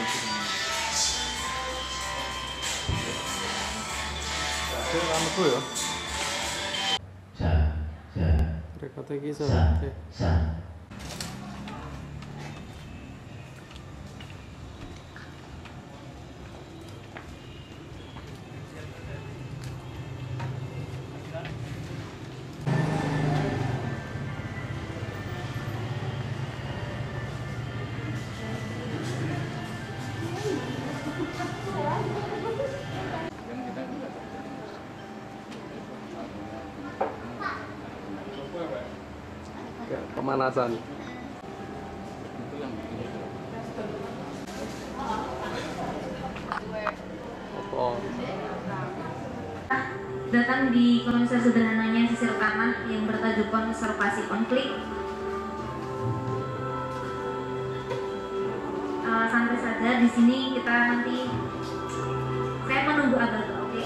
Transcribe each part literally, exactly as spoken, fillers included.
Rambutku ya. Sa, sa, Rekate iki iso. sa, sa. Kayak pemanasan. Oh. Datang di konser sederhananya Sisir Tanah yang bertajuk konservasi konflik. Uh, santai saja di sini, kita nanti saya menunggu agak oke.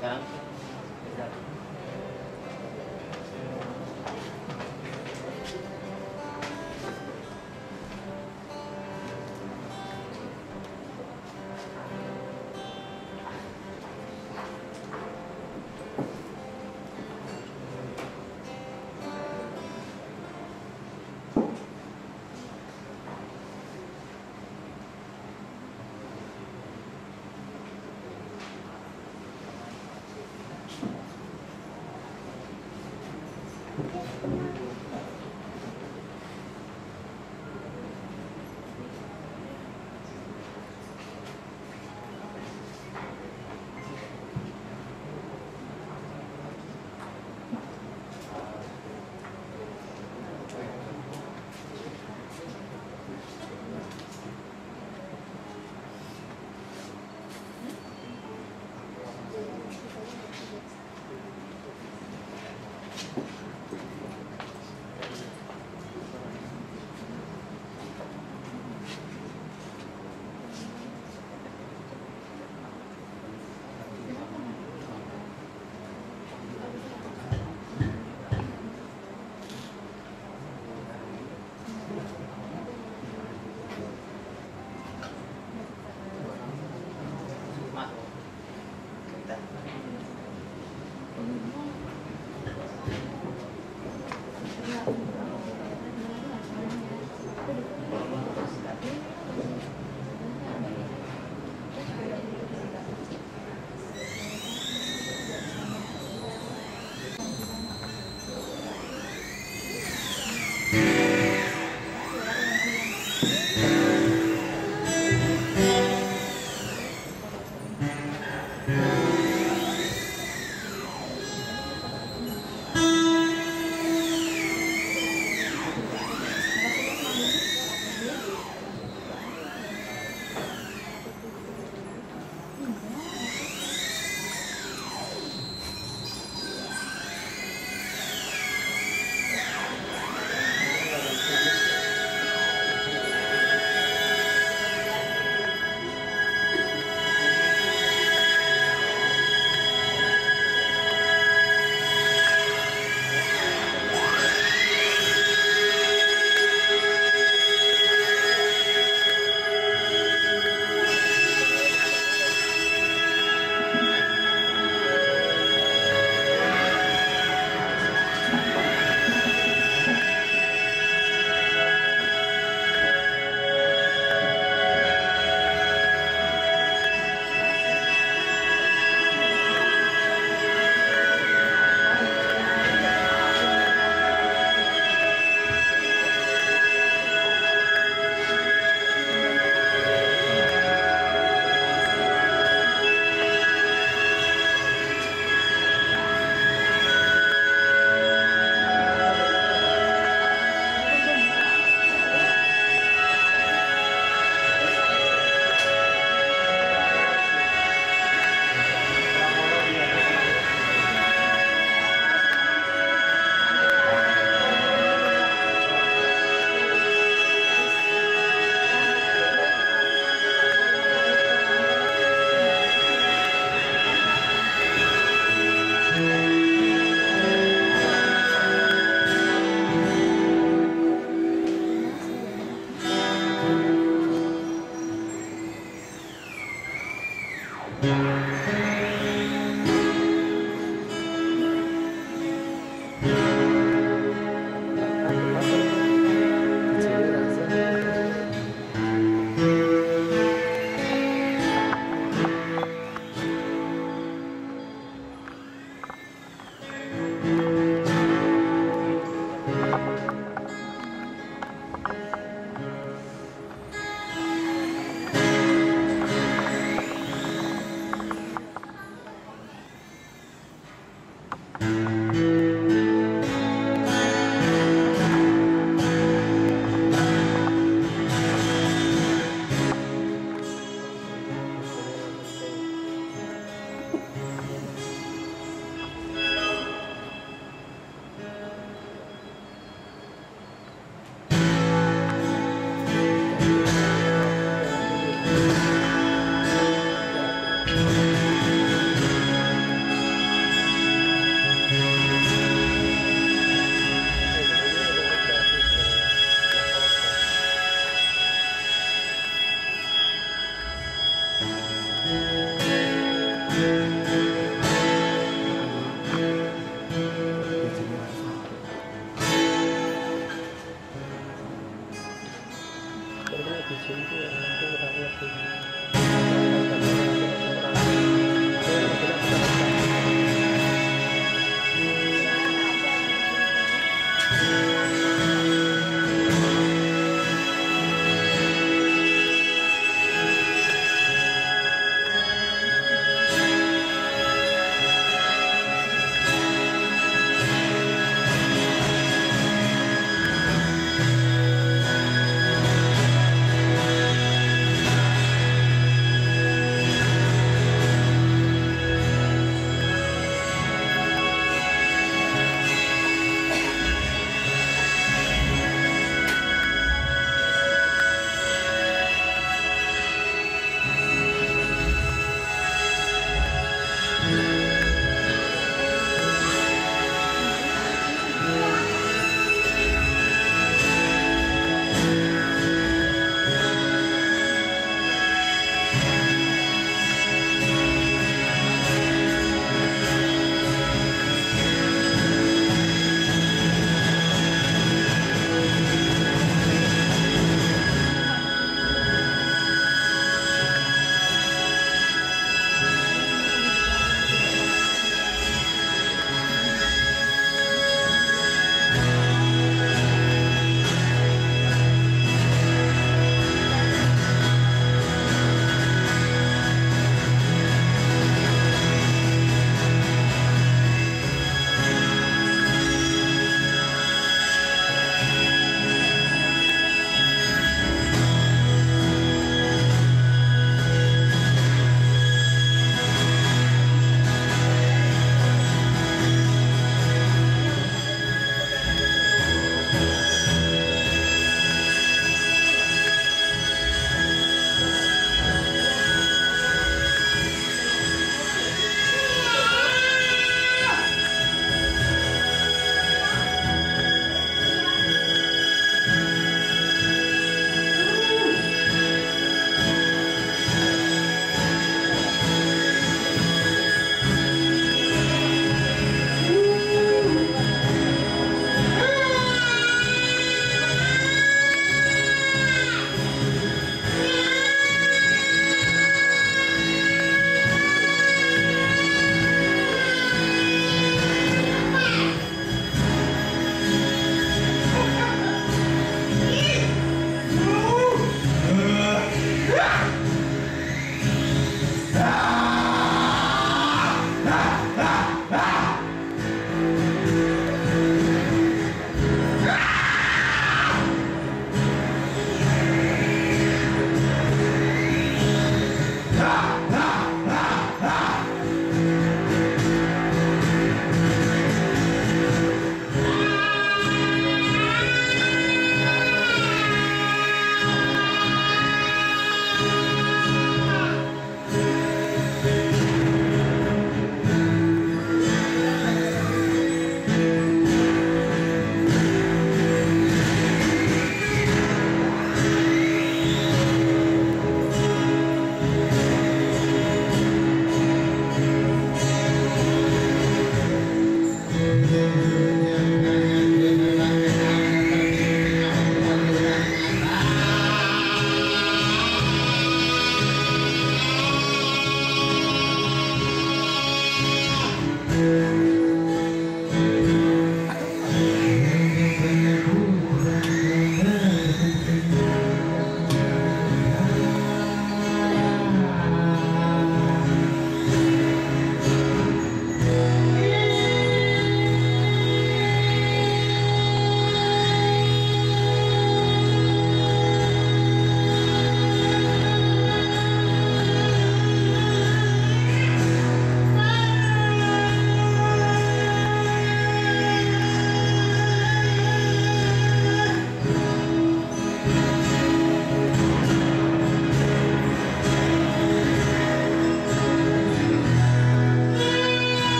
Sekarang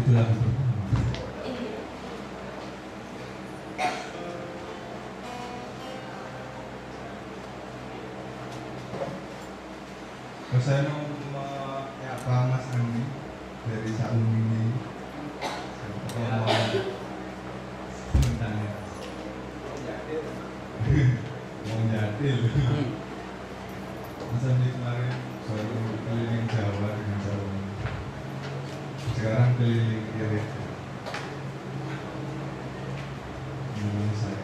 itu lagu pertama. Terus saya mau menyapa Mas Andi dari Saung ini. Saya mau sebentar ya. Mau nyatil. Mas Andi kemarin selalu keliling Jawa dengan Saung. Sekarang keliling kiri. Menurut saya.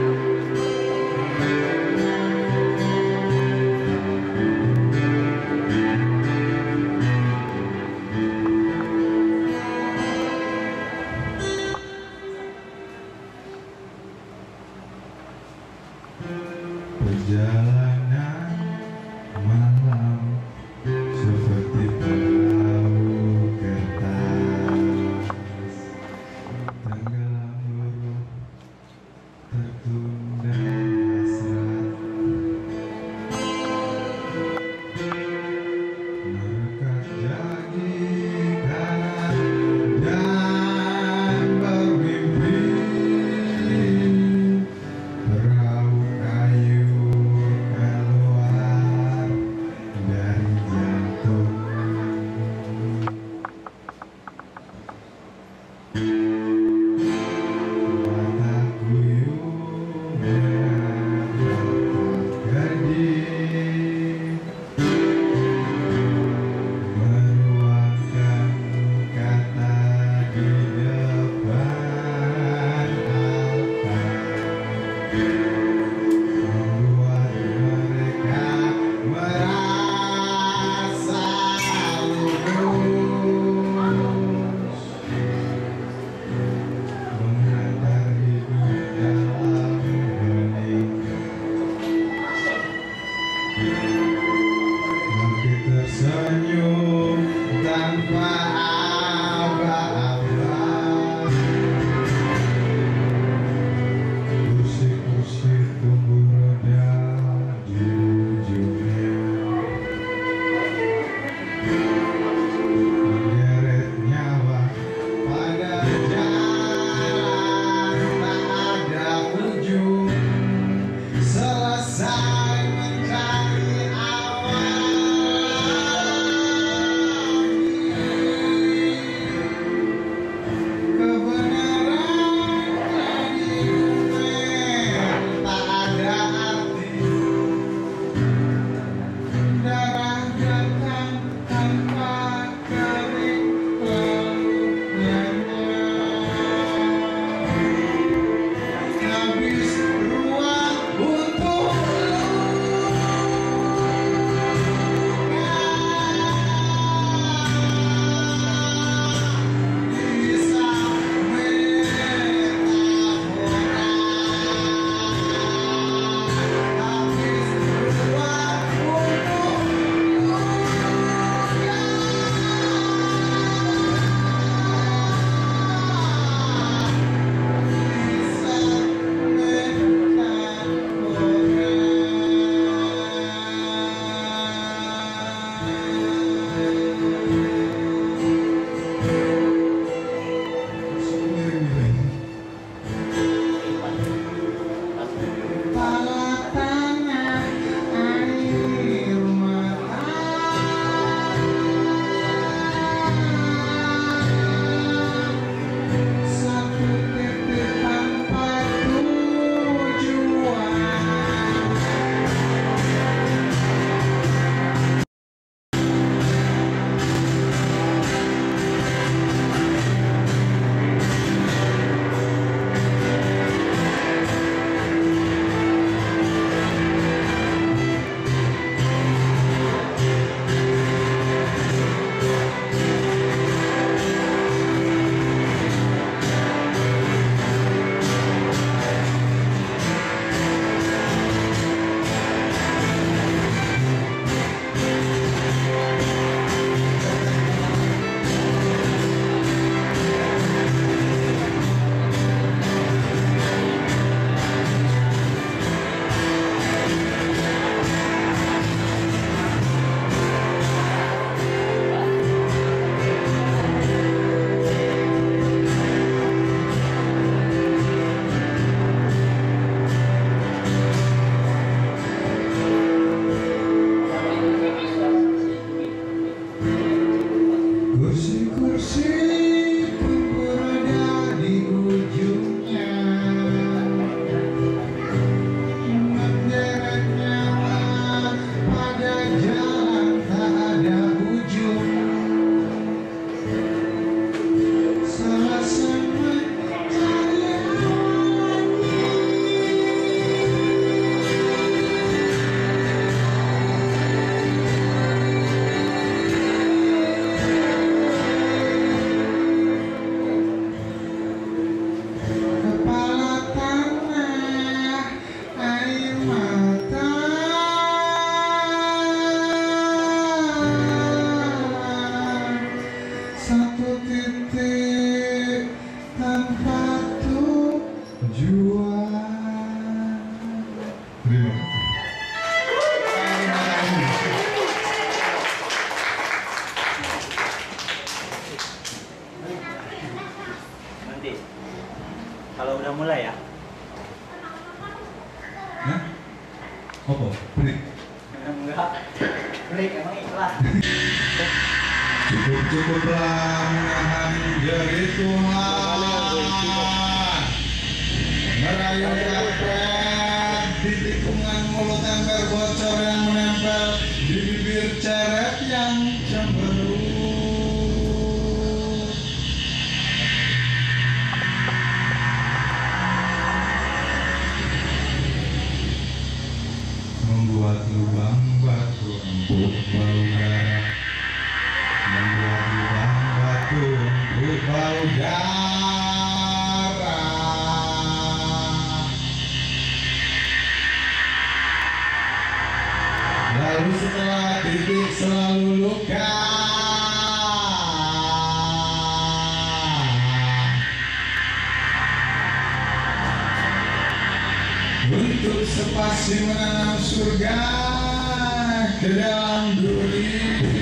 Thank break. Enggak. Break emang iklan. Cukup-cukuplah menahan jari Tuhan. Merayu karpet di tikungan mulut ember bocor yang menempel di bibir ceret yang cemberut. Membuat lubang batu untuk bau darah. Membuat lubang batu untuk bau darah. Lalu setelah titik selalu luka. Untuk sepasi menanam surga ke dalam duri.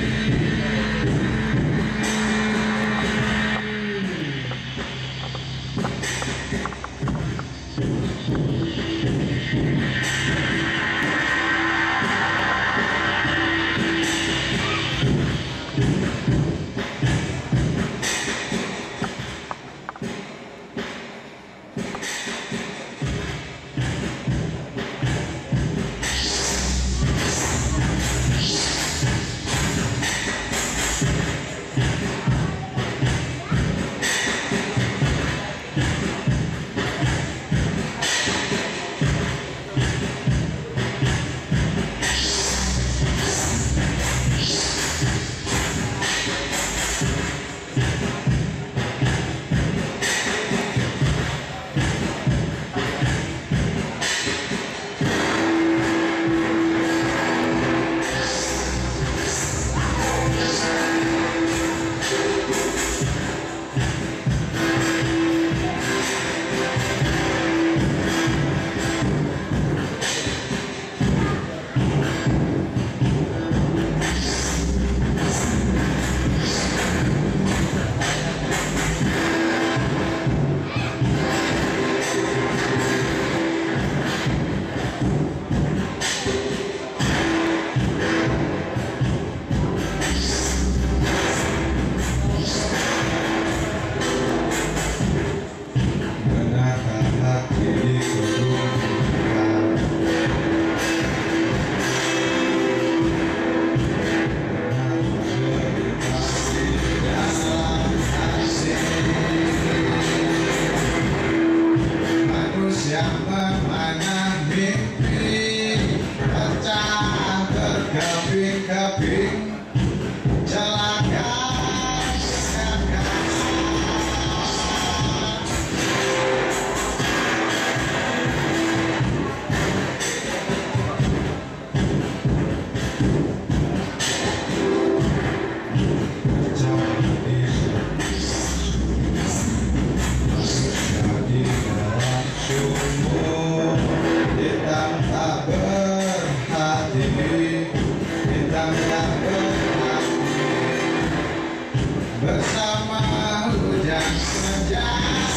Bersama hujan senja,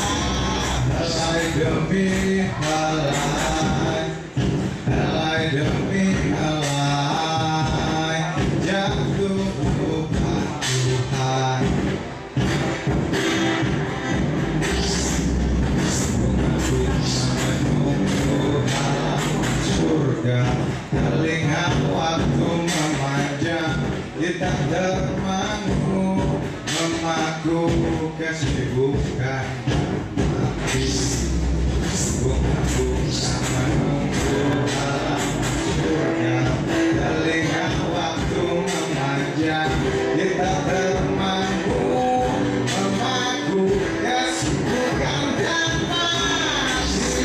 helai demi helai, helai demi helai, jatuh bukan Tuhan. Bunga-bunga menunggu halaman surga, telinga waktu memanjang, kita termangu memaku kesibukan hati. Bunga-bunga menunggu halaman surga, telinga waktu memanjang, kita termangu memaku kesibukan dan mati.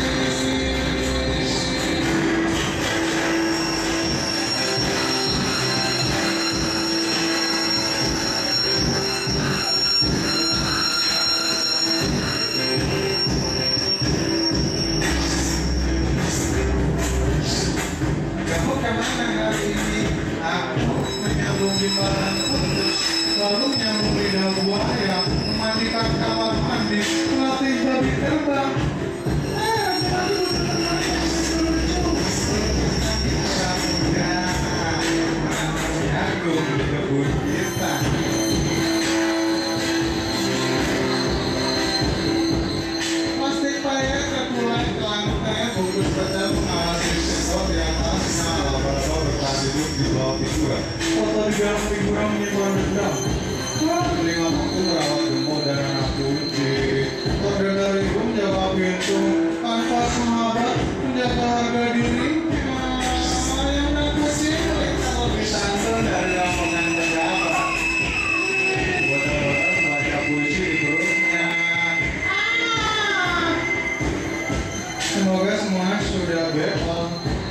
Kamu kemana hari ini? Aku menyambung di malam putus, lalu nyambung di dalam buaya, memandikan kamar mandi, melatih babi terbang. Eh, aduh, bisa pun kita. Plastik payah terkulai kelangkanya bungkus baca mengawasi sensor di atasnya. Laba-laba bertahan hidup di bawah figura. Foto di dalam figura menyimpan dendam. Telinga mampu merawat gemuk dan anak kunci. Kode dari ibu menjaga pintu. Kanvas sahabat menjaga harga diri. Nah, yang nak kucing kita lebih santai dari yang mengantar apa. Bodoh-bodoh baca puisi di perutnya. Semoga semua sudah bebas.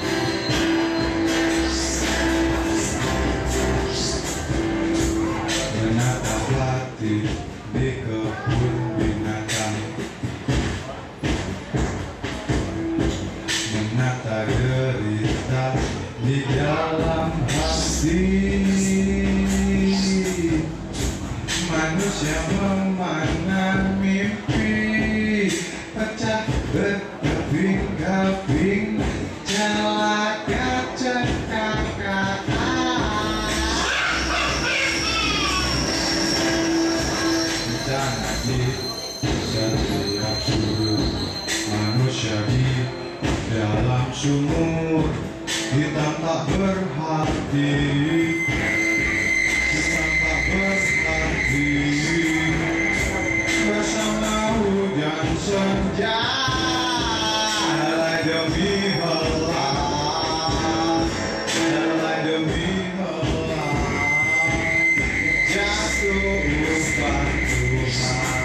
Menata pelatih di kebun binatang, menata derita di dalam hati. Manusia memandang mimpi pecah berkeping-keping, celaka cekakak. Bencana di setiap sudut, manusia di dalam sumur. Kita tak berhati, kita tak berhati. Bersama hujan senja, helai demi helai, helai demi helai, jatuh umpan Tuhan.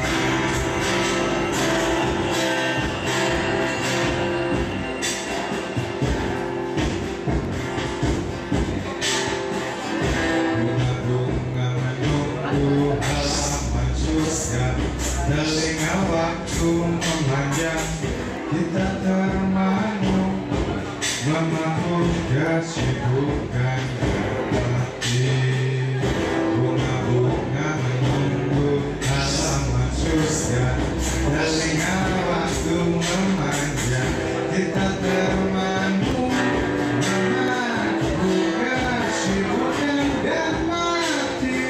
Bunga-bunga menunggu halaman surga, telinga waktu memanjang, kita termangu memahami kesibukan hati. Bunga-bunga menunggu halaman surga, telinga waktu memanjang, kita termangu memahami kesibukan dan mati.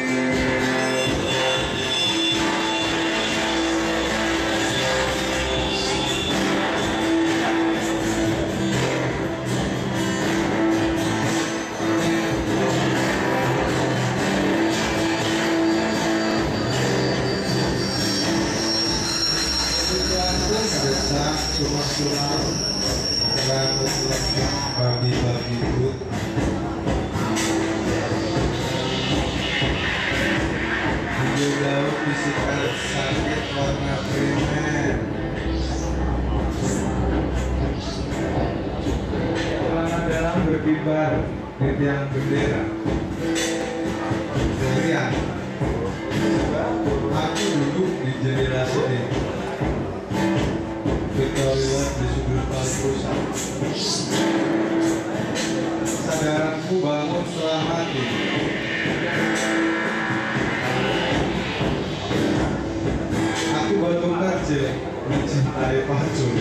Sedesak cuma-cuma seratus lengkap bagi-bagi put. Hijau laut bisikan sakit warna primer. Celana dalam berkibar di tiang bendera. Kemudian aku duduk di jendela sini. Kita lihat di sudut paling rusak. Kesadaranku bangun setelah mati. Aku batu kecil mencintai pacul.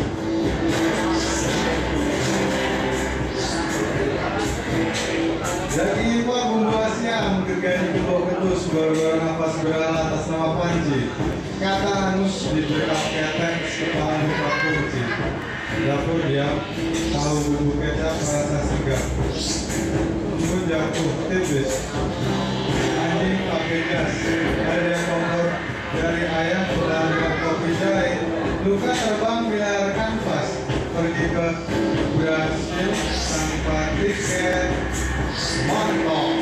Daging impor bumbu Asia menggergaji kedua ketus baru nafas beral atas nama Panji. Kata Anus di belakang ketek kepala buka kunci. Dapur diam, tahu bumbu kecap merasa segar. Bumbu jatuh tipis. Anjing pakai jas, ada yang kompor dari ayam berlanggar kopi jahit. Luka terbang bilar kanvas, pergi ke Brasil tanpa tiket. Mantap.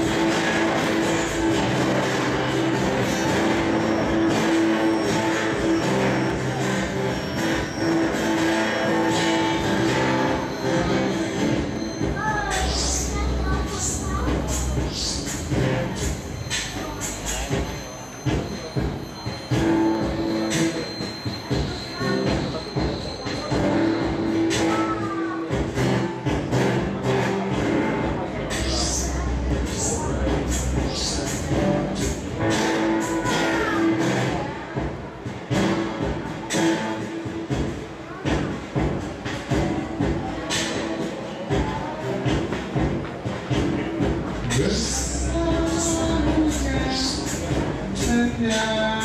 setia.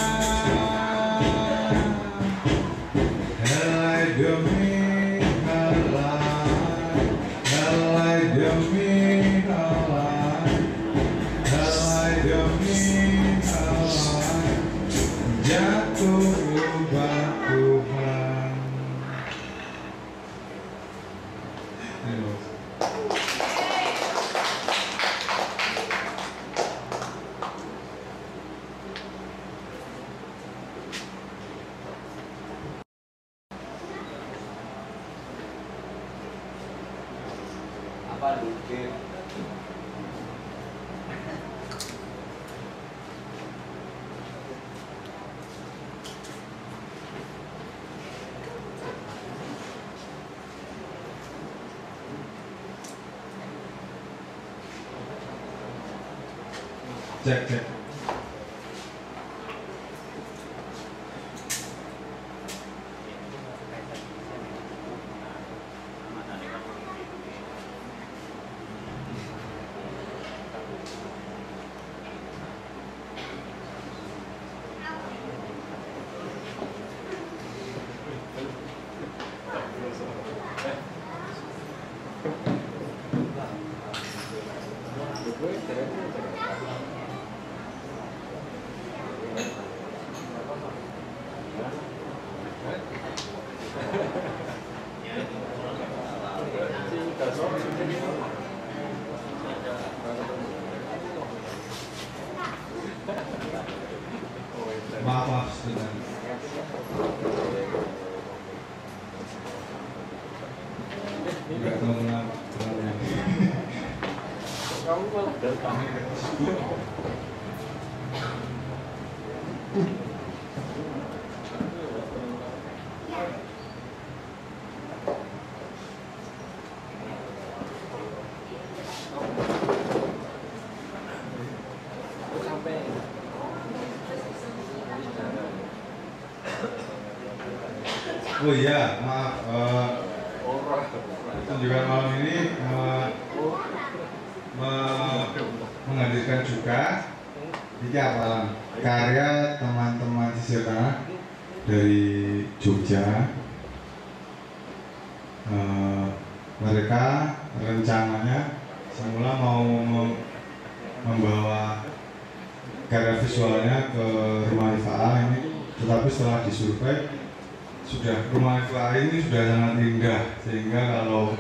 Helai demi helai, helai demi helai, helai demi helai, jatuh ubah-ubah. Ini loh. Apa dukir? Cek cek. Maaf, maaf sebentar. Enggak tahu kenapa. Kamu malah datang. Oh iya, maaf. Uh, tunjukan malam ini uh, me- menghadirkan juga tiga apalan karya teman-teman sisir tanah dari Jogja. Uh, mereka rencananya semula mau mem- membawa karya visualnya ke Rumah I F A ini, tetapi setelah disurvei sudah Rumah I F A ini sudah sangat indah, sehingga kalau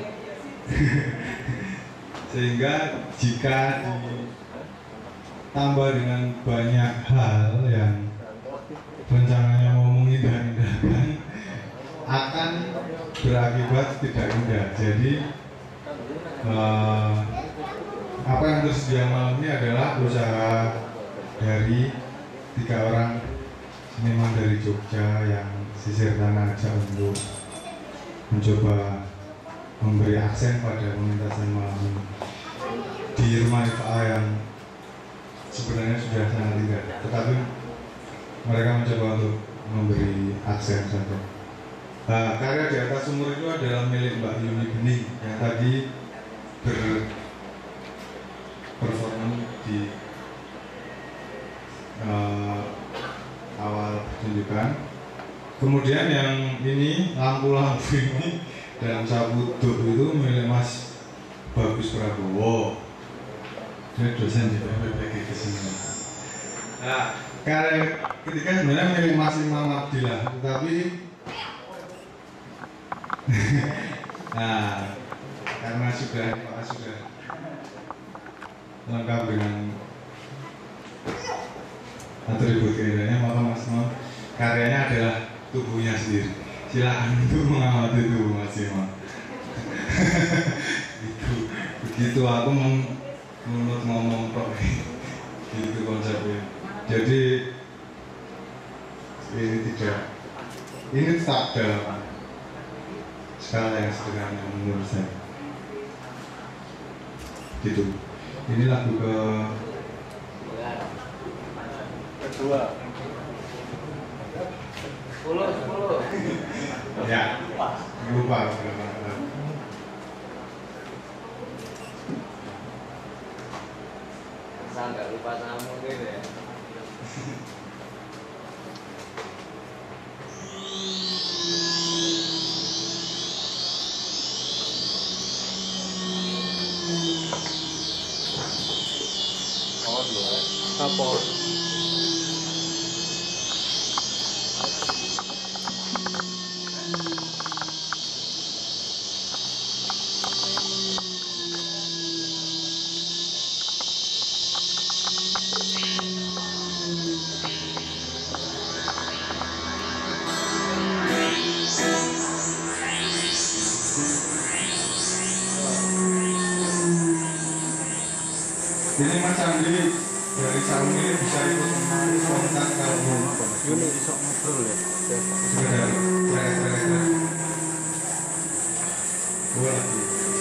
sehingga jika ditambah dengan banyak hal yang rencananya mau mengindah-indahkan akan berakibat tidak indah. Jadi eh, apa yang tersedia malam ini adalah usaha dari tiga orang seniman dari Jogja yang sisir tanah aja untuk mencoba memberi aksen pada pementasan malam ini di Rumah I F A yang sebenarnya sudah sangat indah, tetapi mereka mencoba untuk memberi aksen saja. Nah, karya di atas sumur itu adalah milik Mbak Yuni Bening yang tadi berperform di uh, awal pertunjukan. Kemudian yang ini lampu-lampu ini dalam sapu duk itu milik Mas Bagus Prabowo. Dia dosen di P P P G kesini. Nah, karya ketiga sebenarnya milik Mas Imam Abdillah, tetapi nah karena sudah Pak sudah lengkap dengan atribut keindahannya, maka Mas Imam karyanya adalah tubuhnya sendiri. Silakan untuk mengamati tubuh Mas Imam. Itu begitu aku menurut ngomong kok gitu konsepnya. Jadi ini tidak, ini tak dalam skala yang sederhana menurut saya. Gitu. Ini lagu ke Kedua. Sepuluh, sepuluh. ya, lupa berapa. Saya nggak lupa sama gitu ya. Apa? Ini Mas Andi dari Saung ini bisa ikut kontak kalau Ini bisa ngobrol ya. sekedar trek-trek dua lagi.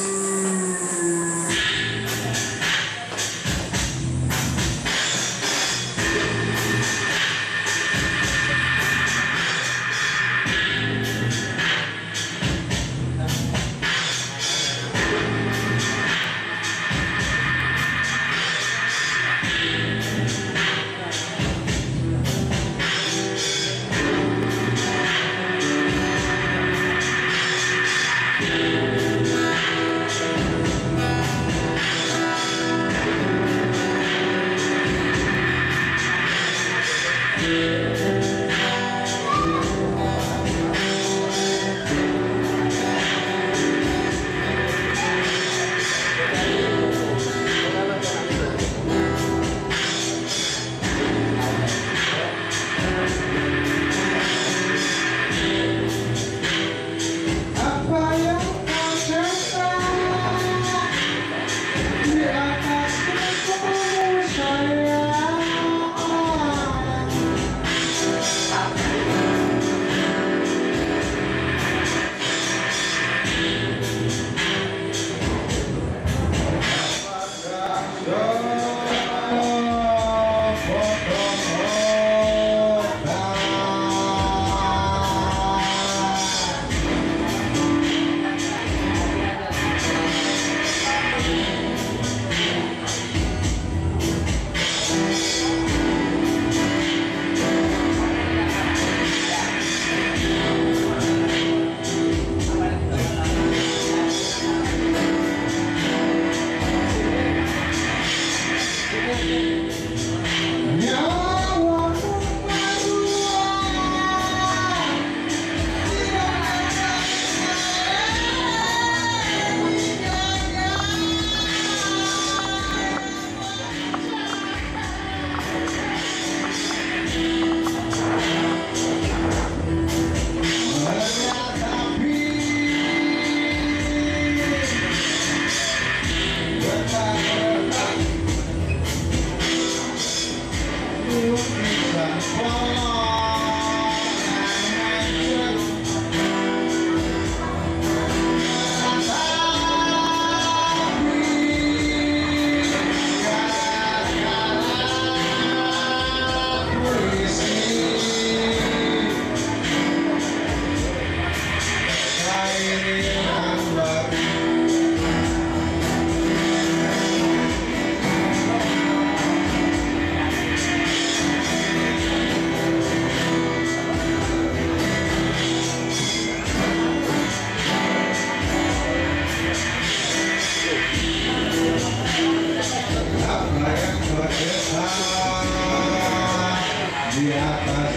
Di atas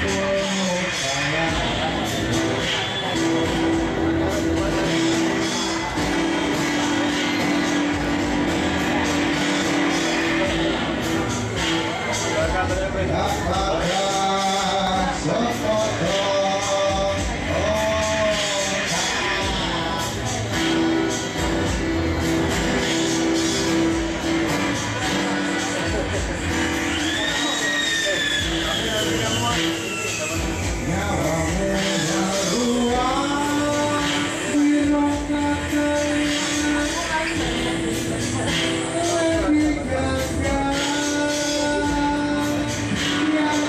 gembok sayang. Yeah.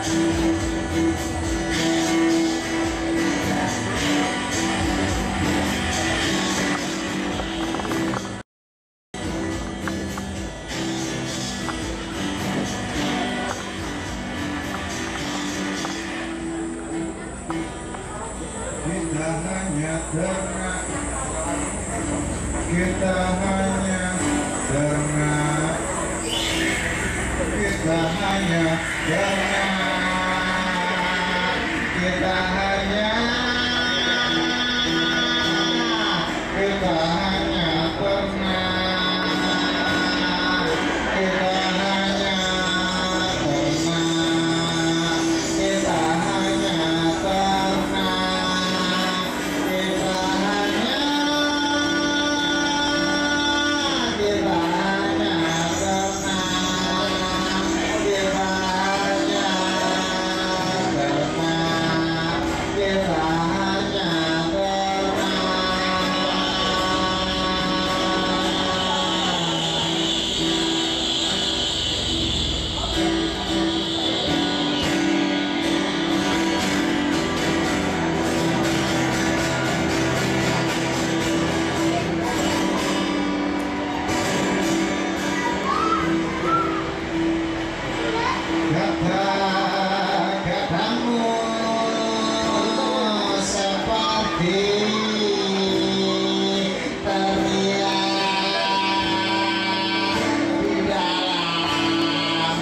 Kita hanya ternak, kita hanya ternak, kita hanya ternak, kita hanya, kita hanya ternak, kita hanya ternak, kita hanya ternak. Kita hanya, kita hanya ternak, kita hanya ternak, kita hanya kata-katamu seperti teriak di dalam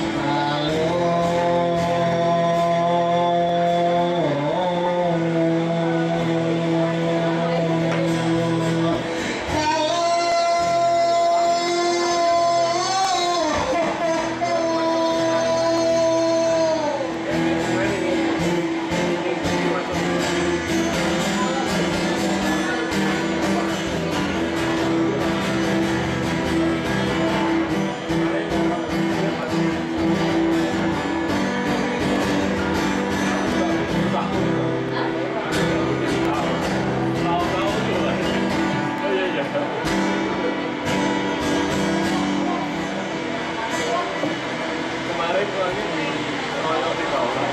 Kemarin pulangnya di Royal di bawah.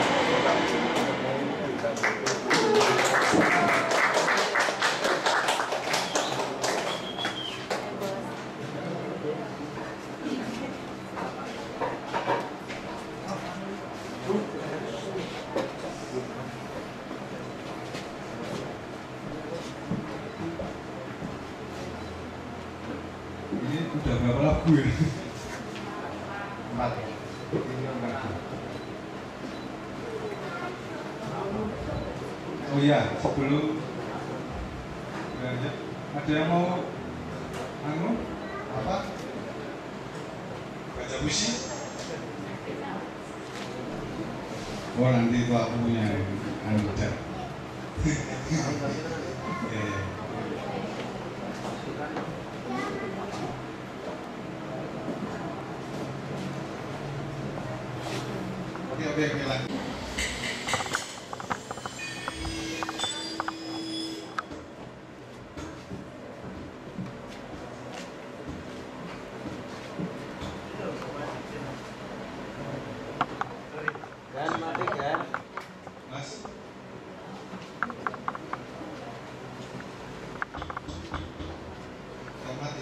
ini udah berapa lagu ya? Empat. Oh iya, sebelum ya, ya. Ada yang mau anu apa? Baca puisi? Oh nanti itu aku punya anu chat. Ya, ya. Oke oke oke lagi. Dan mati kan? Mas. Kan mati.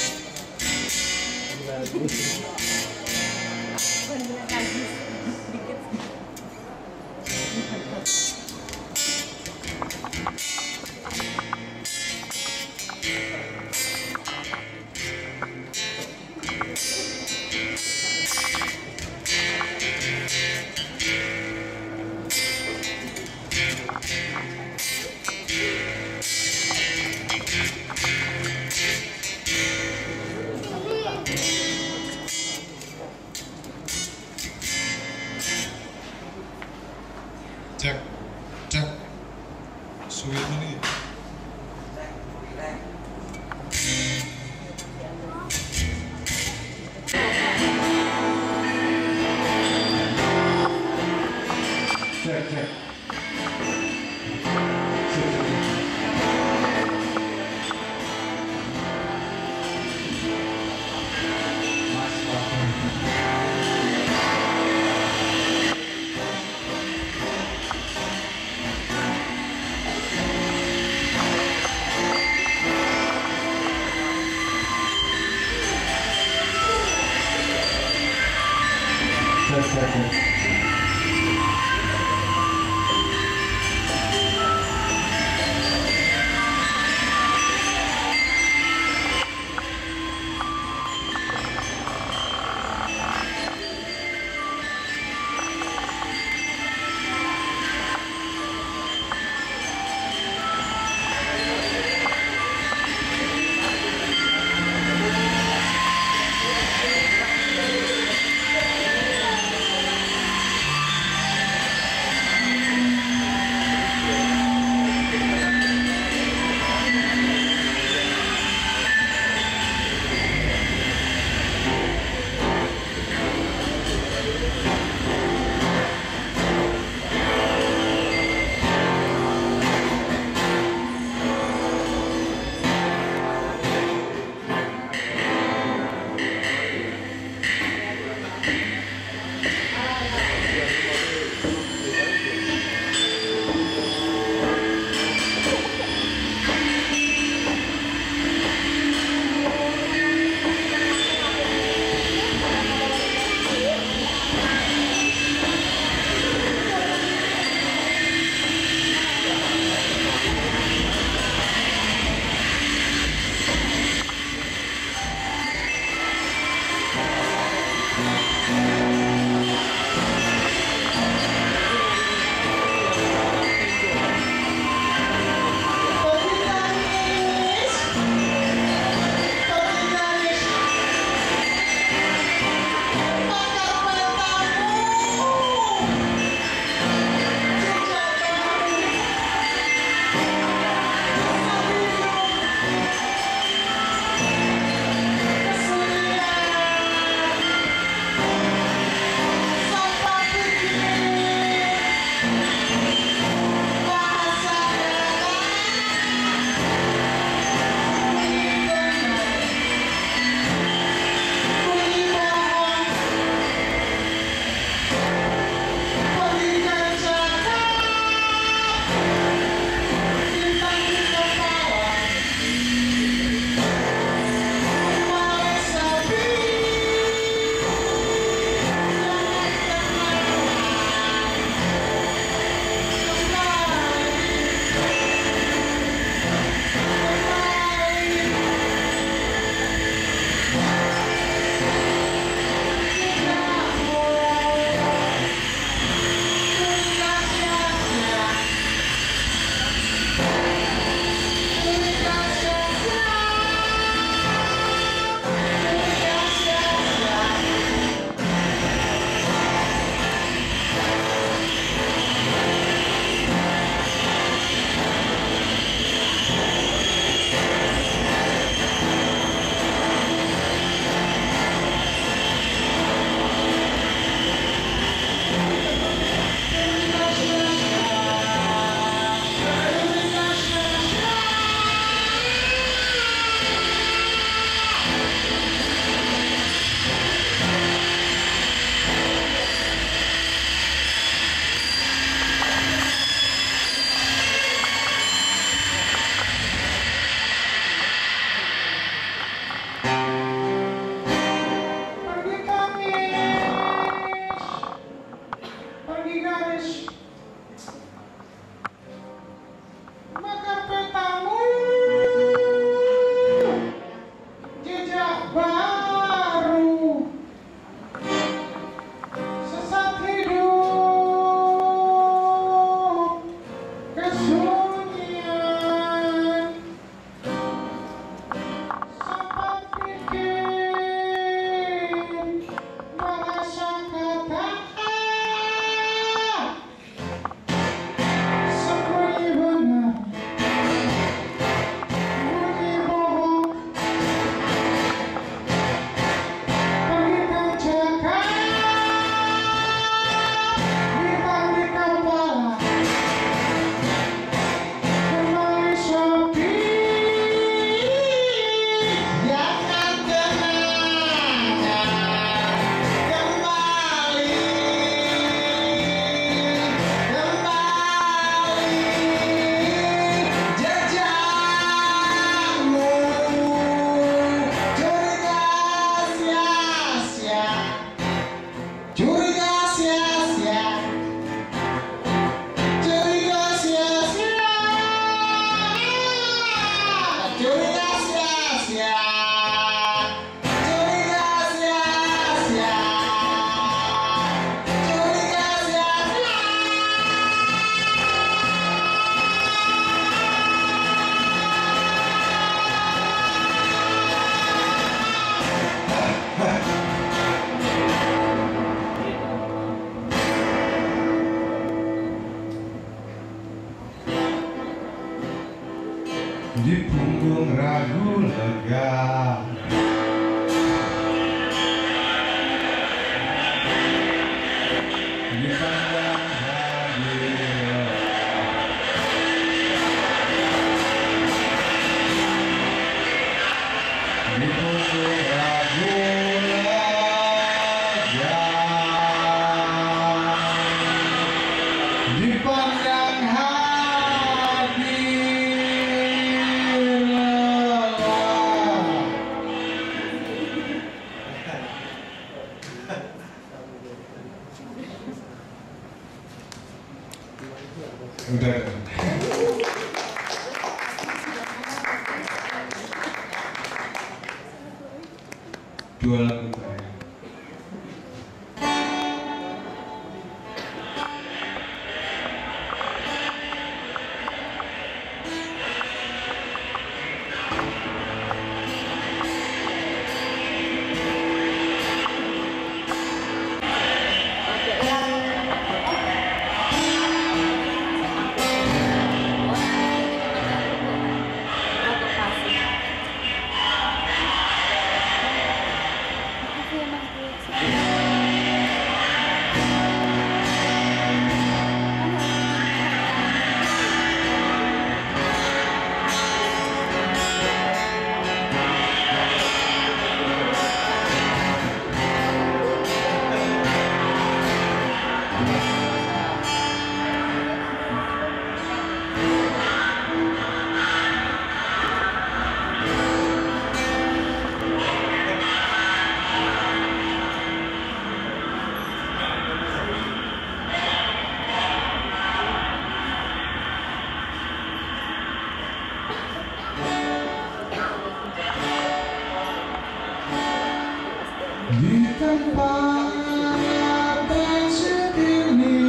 Bener lagi sedikit Cek, cek, suwi ini. Cek, cek. Cek, cek, cek. di punggung ragu lega. Di pandang hadir, di punggung ragu lega, dipandang hadir lelah. Udah. Dua lagu terakhir. Di tempat yang segini,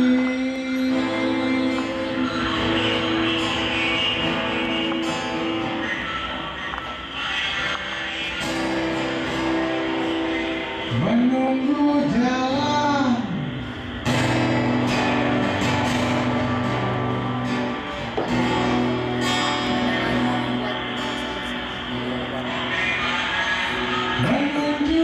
menunggu jalan menuju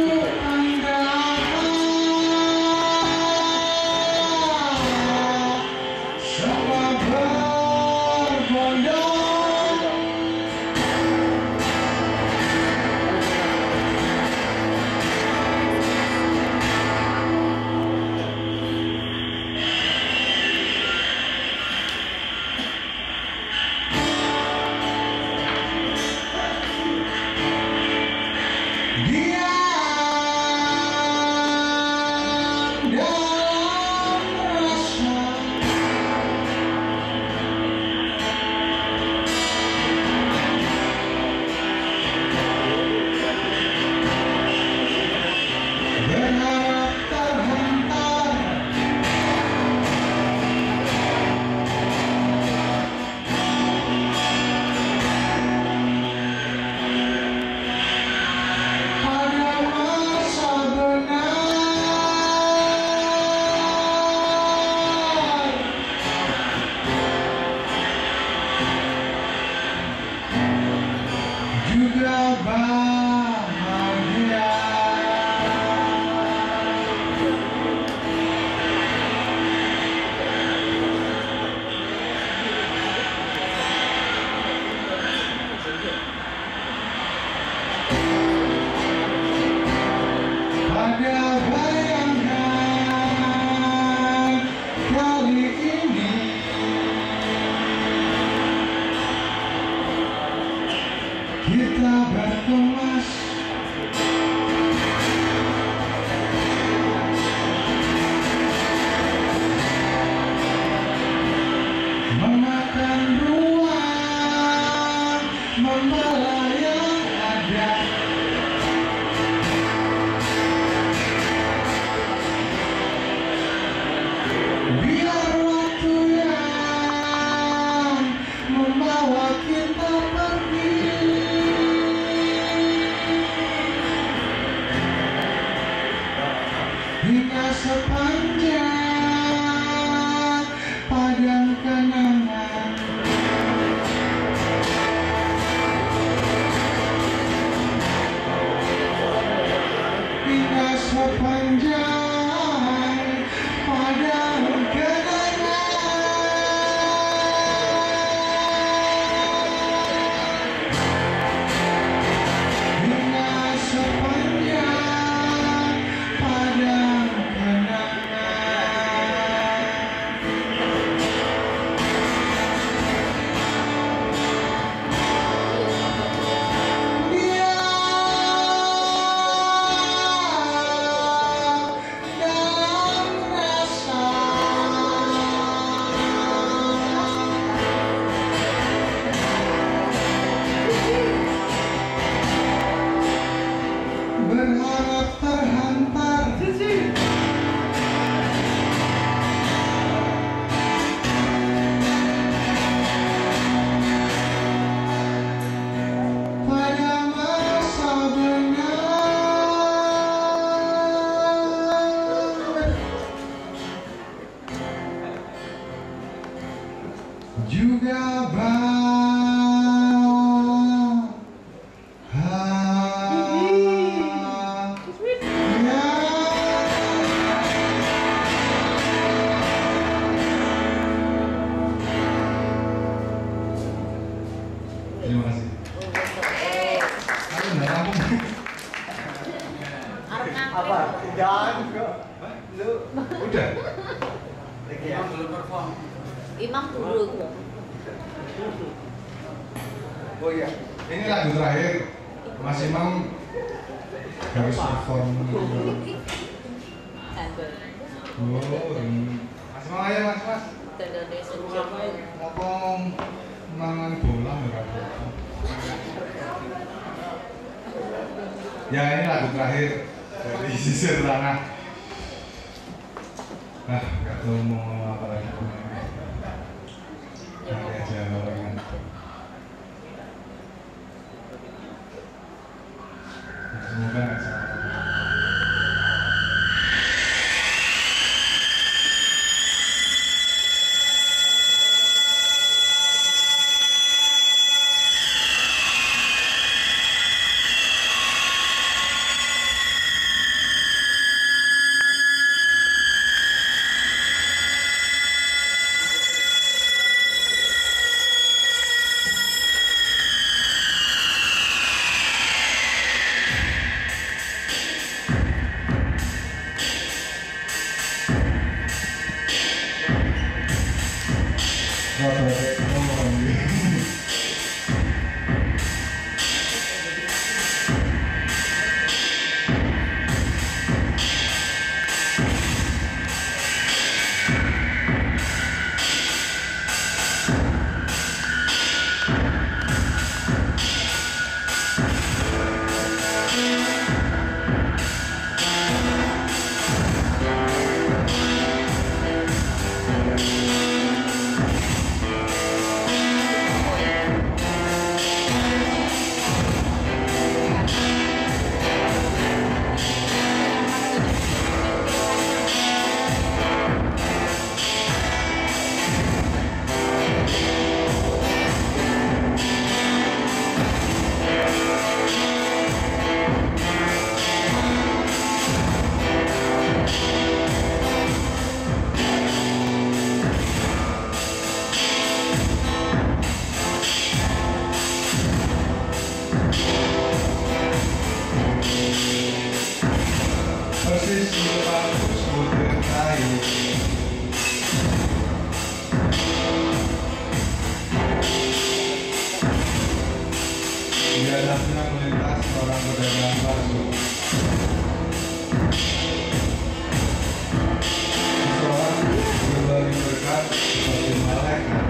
semua berbondong. Diam dalam rasa, berharap terhantar pada masa benar, juga bahagia. Pada bayangan kali ini, kita berkemas memakan ruang, membawa yang ada. Biar waktu yang membawa kita pergi, hingga sepanjang padang kenangan. Terima kasih. Ayo, nggak rampung. Apa? Jangan kok. Lu Udah. Imam belum perform. Imam dulu tuh. Oh iya. Ini lagu terakhir. Mas Imam harus perform. Oh, ini. Mas Imam ayo mas mas. Ngomong mangan bola nggak? Ya ini lagu terakhir dari Sisir Tanah. Nah, nggak tahu mau ngomong apa lagi. Nanti aja kalau ingat. Semoga nggak salah. Persis lupaku sebutir kayu. Di atasnya melintas orang pedagang bakso. Seseorang berbalik berkat seperti malaikat.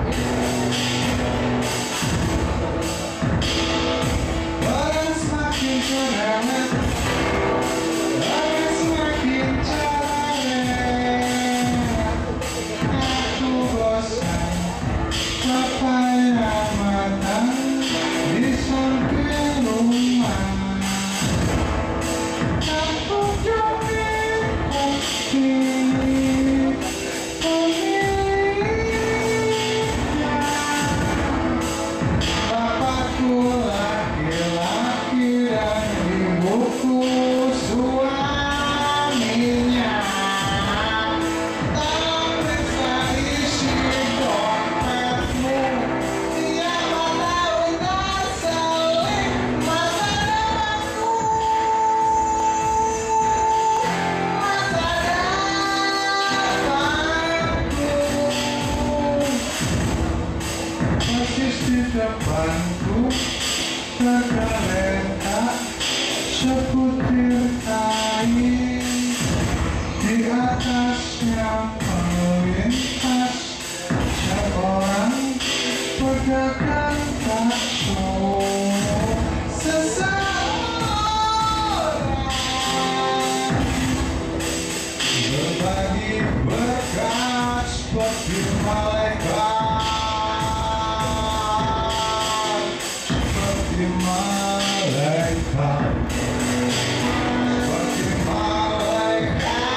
Barang semakin cerewet, barang semakin cerewet. Aku bosan papaya matang di samping rumah. Aku jadi pasti pemiliknya. Bapakku laki-laki dan ibuku suaminya. Tak bisa isi dompetmu, dia mana udah seling masa depanku. Masa depanku persis di depanku tergeletak sebutir kain. Di atasnya melintas seorang pedagang bakso. Seseorang berbagi berkat seperti malaikat, seperti malaikat, seperti malaikat,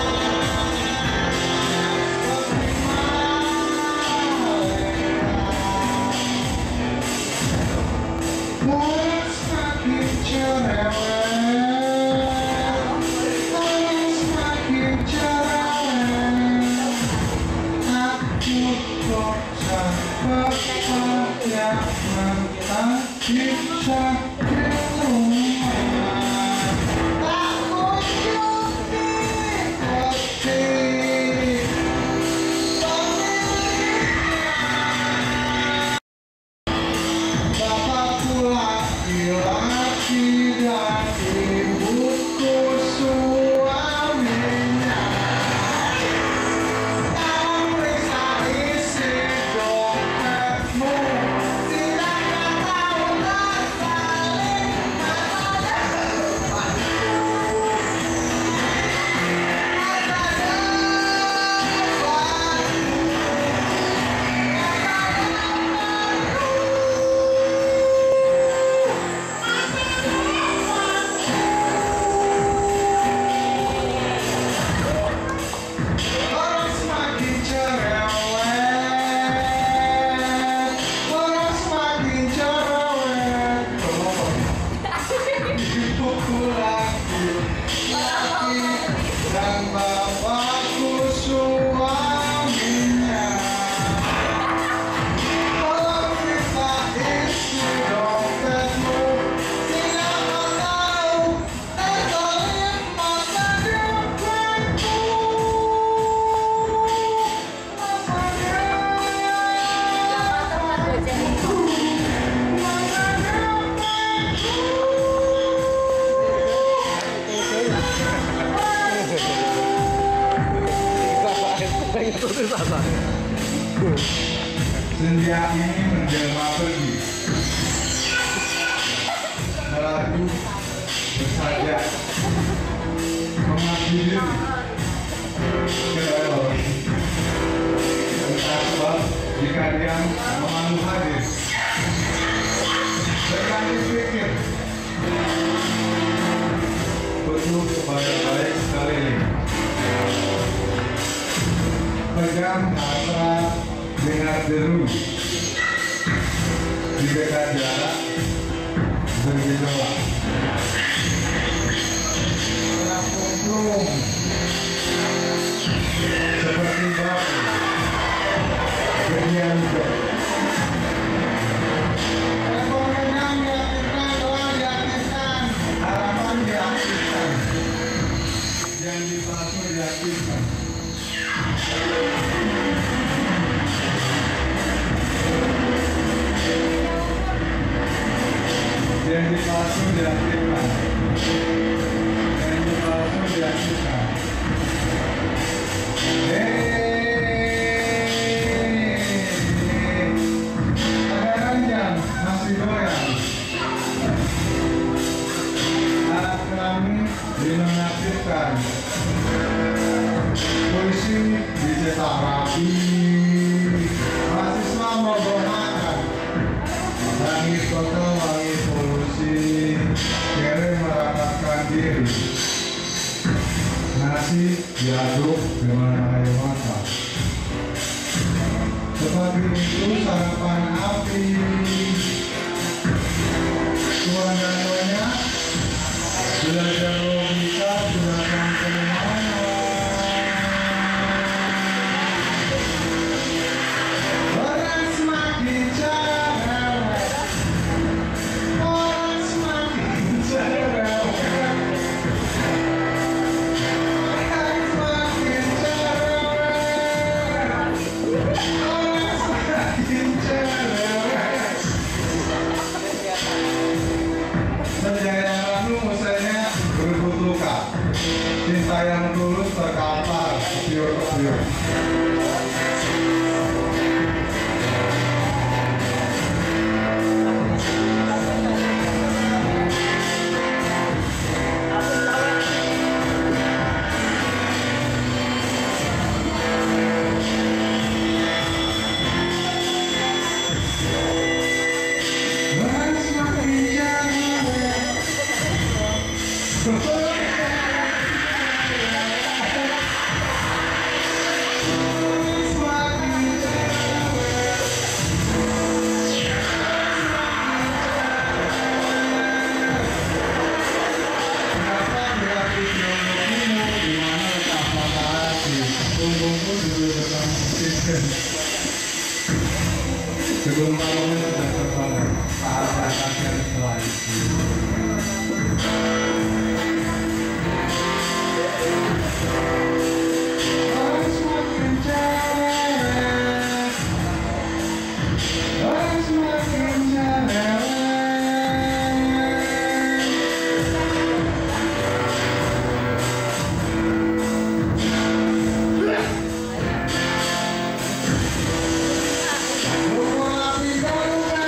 seperti malaikat. Senja ini menjelma pergi, melaku bersajak, mengabdi diri, keelos, bertakwa jika dia memandu hadir, berganti pikir, penuh kebaik-baik sekeliling, pegang hasrat dengar deru, di dekat jarak bergejolak, terapung seperti batu, berdiam jauh. Rekomendam diaktifkan, doa diaktifkan, harapan diaktifkan, janji palsu diaktifkan. Janji palsu diaktifkan. Janji palsu diaktifkan. Hehehe, ada ranjang masih goyang. Anak kami dinonaktifkan. Puisi dicetak rapi. Mahasiswa mau makan. Langit kota, langit polusi, kere meratakan diri. Nasi diaduk dengan air mata. Seperti itu sarapan api. Tuan dan Nyonya belajar logika sudah sampai mana? Orang semakin cerewet, orang semakin cerewet, orang semakin cerewet, orang semakin cerewet. Sejak yang lalu usainya berebut luka, cinta yang tulus terkapar kepiur-kepiur. Orang semakin cerewet, sebelum malamnya sudah terbangun, saat atasnya setelah itu. Orang semakin cerewet, orang semakin cerewet. Buku api baru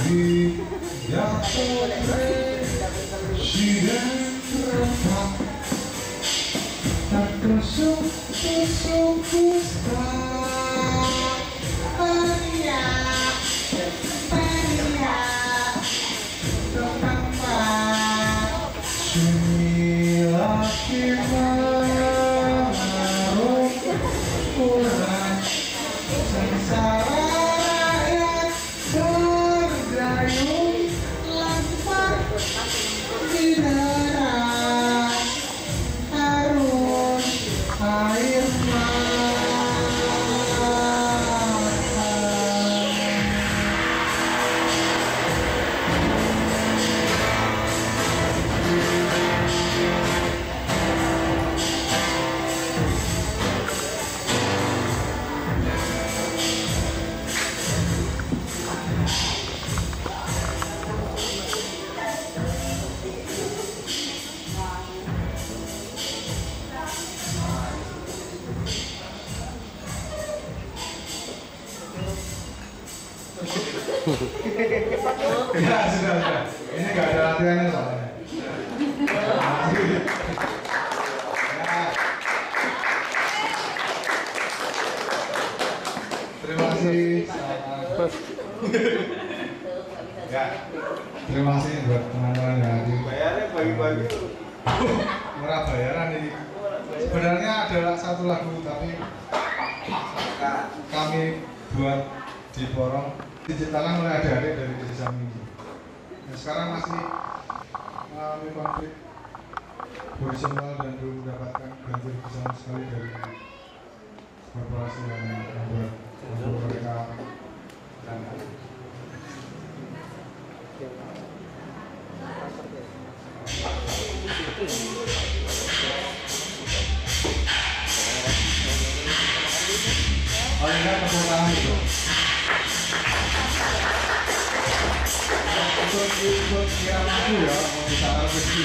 Ya sudah sudah. Ini nggak ada latihannya soalnya. Ya. Terima kasih. Ya. Terima kasih buat teman-teman yang hadir. Bayarnya pagi-pagi. Murah bayaran ini. Sebenarnya adalah satu lagu tapi kami buat di Porong diciptakan oleh adik-adik dari desa Minggu. Nah, sekarang masih mengalami konflik horizontal dan belum mendapatkan bantuan sama sekali dari korporasi yang membuat untuk mereka dan oh ini kan tepuk tangan itu untuk ikut kira aku ya mau bisa rezeki.